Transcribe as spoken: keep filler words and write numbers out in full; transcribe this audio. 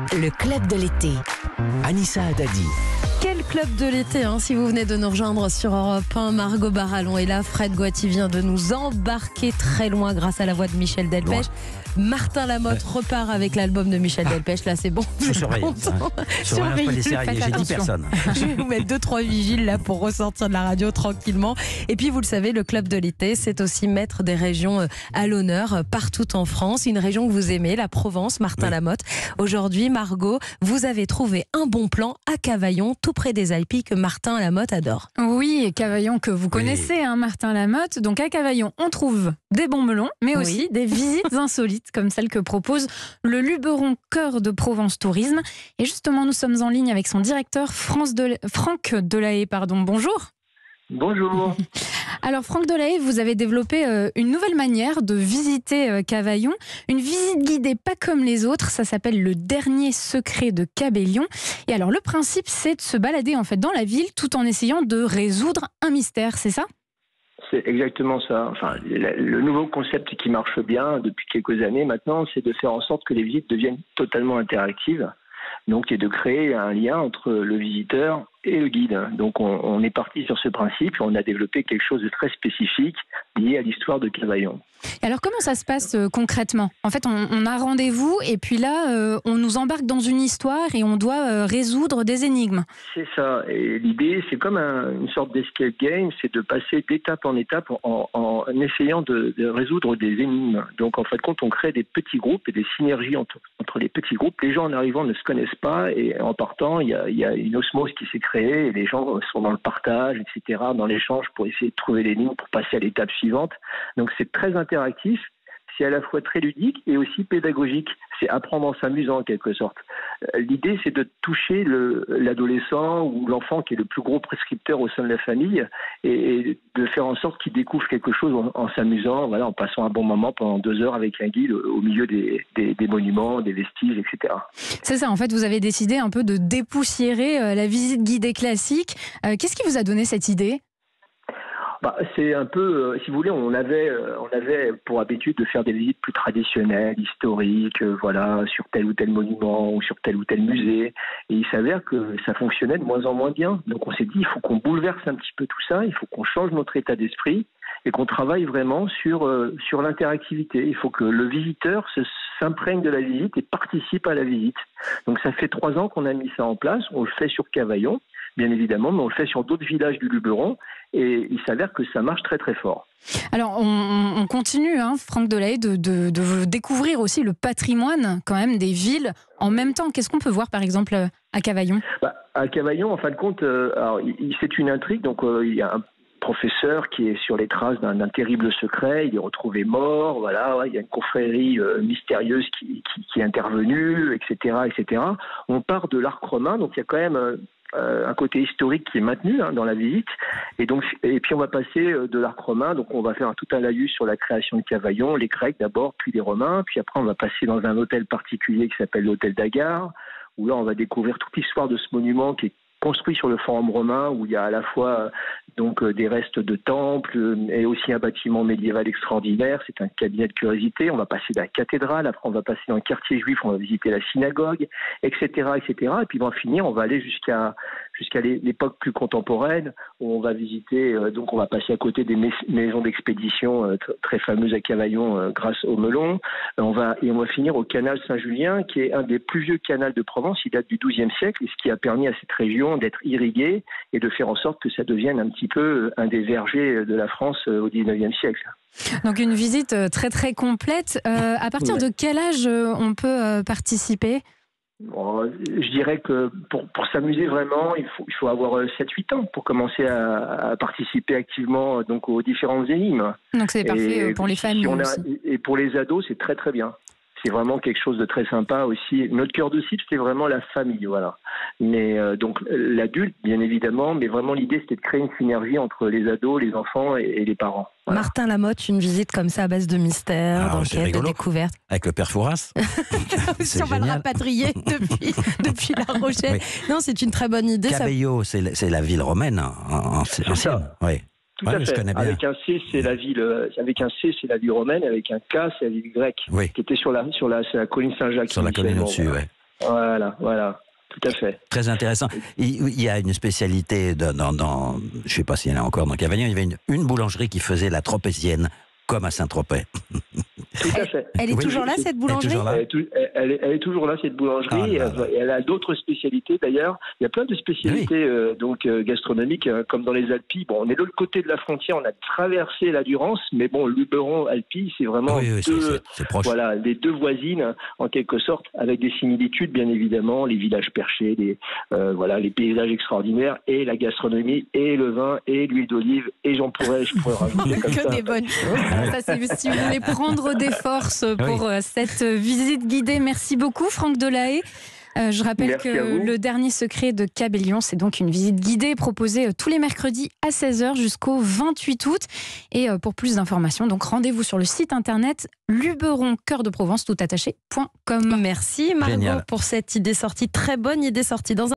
Le club de l'été. Anissa Haddadi. Quel club de l'été, hein, si vous venez de nous rejoindre sur Europe un, Margot Barallon est là, Fred Goati vient de nous embarquer très loin grâce à la voix de Michel Delpech. Loin. Martin Lamotte ouais. repart avec l'album de Michel ah. Delpech, là c'est bon. Je surveille. Hein. Surveille un peu les séries, j'ai dit personne. Je vais vous mettre deux trois vigiles là pour ressortir de la radio tranquillement. Et puis vous le savez, le club de l'été, c'est aussi mettre des régions à l'honneur partout en France. Une région que vous aimez, la Provence, Martin oui. Lamotte. Aujourd'hui, Margot, vous avez trouvé un bon plan à Cavaillon, tout près des Alpes, que Martin Lamotte adore. Oui, et Cavaillon que vous connaissez, oui. hein, Martin Lamotte. Donc à Cavaillon, on trouve des bons melons, mais aussi oui. des visites insolites, comme celle que propose le Luberon Cœur de Provence Tourisme. Et justement, nous sommes en ligne avec son directeur, France de... Franck Delahaye. Pardon. Bonjour. Bonjour. Alors Franck Delahaye, vous avez développé euh, une nouvelle manière de visiter euh, Cavaillon, une visite guidée pas comme les autres, ça s'appelle le dernier secret de Cabellion. Et alors le principe, c'est de se balader en fait dans la ville tout en essayant de résoudre un mystère, c'est ça ? C'est exactement ça. Enfin, le nouveau concept qui marche bien depuis quelques années maintenant, c'est de faire en sorte que les visites deviennent totalement interactives. Donc, et de créer un lien entre le visiteur et le guide. Donc, on, on est parti sur ce principe. On a développé quelque chose de très spécifique lié à l'histoire de Cavaillon. Alors, comment ça se passe euh, concrètement ? En fait, on, on a rendez-vous et puis là, euh, on nous embarque dans une histoire et on doit euh, résoudre des énigmes. C'est ça. Et l'idée, c'est comme un, une sorte d'escape game, c'est de passer d'étape en étape en, en, en essayant de, de résoudre des énigmes. Donc, en fait, quand on crée des petits groupes et des synergies entre, entre les petits groupes, les gens en arrivant ne se connaissent pas et en partant, il y a, il y a une osmose qui s'est créée et les gens sont dans le partage, et cetera, dans l'échange pour essayer de trouver l'énigme pour passer à l'étape suivante. Donc, c'est très interactif. C'est à la fois très ludique et aussi pédagogique. C'est apprendre en s'amusant en quelque sorte. L'idée, c'est de toucher le, l'adolescent ou l'enfant qui est le plus gros prescripteur au sein de la famille et de faire en sorte qu'il découvre quelque chose en, en s'amusant, voilà, en passant un bon moment pendant deux heures avec un guide au milieu des, des, des monuments, des vestiges, et cetera. C'est ça, en fait, vous avez décidé un peu de dépoussiérer la visite guidée classique. Euh, qu'est-ce qui vous a donné cette idée ? Bah, c'est un peu, euh, si vous voulez, on avait, euh, on avait pour habitude de faire des visites plus traditionnelles, historiques, euh, voilà, sur tel ou tel monument ou sur tel ou tel musée. Et il s'avère que ça fonctionnait de moins en moins bien. Donc on s'est dit, il faut qu'on bouleverse un petit peu tout ça, il faut qu'on change notre état d'esprit et qu'on travaille vraiment sur, euh, sur l'interactivité. Il faut que le visiteur se, s'imprègne de la visite et participe à la visite. Donc ça fait trois ans qu'on a mis ça en place. On le fait sur Cavaillon, bien évidemment, mais on le fait sur d'autres villages du Luberon. Et il s'avère que ça marche très très fort. Alors on, on continue, hein, Franck Delahaye, de, de, de découvrir aussi le patrimoine quand même des villes en même temps. Qu'est-ce qu'on peut voir par exemple à Cavaillon ? bah, À Cavaillon, en fin de compte, euh, alors, il, c'est une intrigue. Donc euh, il y a un professeur qui est sur les traces d'un, d'un terrible secret. Il est retrouvé mort. Voilà, il y a une confrérie euh, mystérieuse qui, qui, qui est intervenue, et cetera, et cetera. On part de l'arc romain, donc il y a quand même euh, Euh, un côté historique qui est maintenu hein, dans la visite et donc et puis on va passer euh, de l'arc romain, donc on va faire un, tout un laïus sur la création de Cavaillon, les Grecs d'abord, puis les Romains, puis après on va passer dans un hôtel particulier qui s'appelle l'hôtel d'Agar, où là on va découvrir toute l'histoire de ce monument qui est construit sur le forum romain, où il y a à la fois donc des restes de temples et aussi un bâtiment médiéval extraordinaire. C'est un cabinet de curiosité. On va passer de la cathédrale, après on va passer dans le quartier juif, on va visiter la synagogue, et cetera, et cetera. Et puis en finir, on va aller jusqu'à jusqu'à l'époque plus contemporaine, où on va visiter, euh, donc on va passer à côté des maisons d'expédition euh, très fameuses à Cavaillon euh, grâce au melon. Euh, on va, et on va finir au canal Saint-Julien, qui est un des plus vieux canals de Provence. Il date du douzième siècle, et ce qui a permis à cette région d'être irriguée et de faire en sorte que ça devienne un petit peu un des vergers de la France euh, au dix-neuvième siècle. Donc une visite très très complète. Euh, à partir ouais. de quel âge on peut euh, participer ? Bon, je dirais que pour, pour s'amuser vraiment, il faut, il faut avoir sept huit ans pour commencer à, à participer activement donc, aux différentes énigmes. Donc c'est parfait et, pour les familles. Si on a, aussi. Et pour les ados, c'est très très bien. C'est vraiment quelque chose de très sympa aussi. Notre cœur de cible, c'est vraiment la famille, voilà. Mais euh, donc l'adulte, bien évidemment, mais vraiment l'idée, c'était de créer une synergie entre les ados, les enfants et, et les parents. Voilà. Martin Lamotte, une visite comme ça à base de mystère, ah, d'enquête, de découverte. Avec le père Fouras. Si on va le rapatrier depuis, depuis La Rochelle. Oui. Non, c'est une très bonne idée. Cabello, ça... c'est, c'est la ville romaine ancienne. Oui. Tout ouais, à fait. Avec un C, c'est la ville. Avec un C, c'est la ville romaine. Avec un K, c'est la ville grecque. Oui. Qui était sur la sur la, sur la colline Saint-Jacques. Sur la colline au-dessus, oui. Voilà, voilà. Tout à fait. Très intéressant. Il, il y a une spécialité dans, dans, dans je ne sais pas s'il y en a encore dans Cavaillon, il y avait une, une boulangerie qui faisait la tropézienne, comme à Saint-Tropez. Tout à fait. Elle est Oui, toujours là, c'est- cette boulangerie? toujours là. Elle est, tou- elle est- elle est toujours là, cette boulangerie. Ah, là, là. Et elle a d'autres spécialités d'ailleurs. Il y a plein de spécialités euh, donc euh, gastronomiques, euh, comme dans les Alpes. Bon, on est de l'autre côté de la frontière, on a traversé la Durance, mais bon, Luberon, Alpes, c'est vraiment Oui, oui, c'est- deux, c'est c'est proche. voilà, les deux voisines en quelque sorte, avec des similitudes bien évidemment, les villages perchés, les euh, voilà, les paysages extraordinaires et la gastronomie et le vin et l'huile d'olive et j'en pourrais, je pourrais rajouter comme Que ça. des bonnes choses. Ça, c'est si vous voulez prendre des forces pour euh, cette visite guidée. Merci beaucoup, Franck Delahaye. Euh, je rappelle Merci à que vous. le dernier secret de Cabellion, c'est donc une visite guidée proposée euh, tous les mercredis à seize heures jusqu'au vingt-huit août. Et euh, pour plus d'informations, donc rendez-vous sur le site internet luberon cœur de Provence tout attaché point com. Merci Margot Génial. pour cette idée sortie, très bonne idée sortie dans un